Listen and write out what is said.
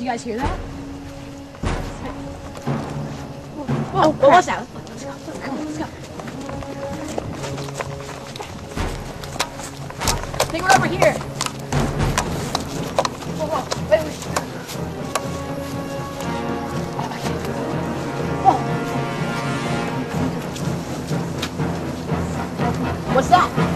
you guys hear that? Whoa, what was that? Let's go. Let's go. I think we're over here. Whoa, wait. Whoa. What's that?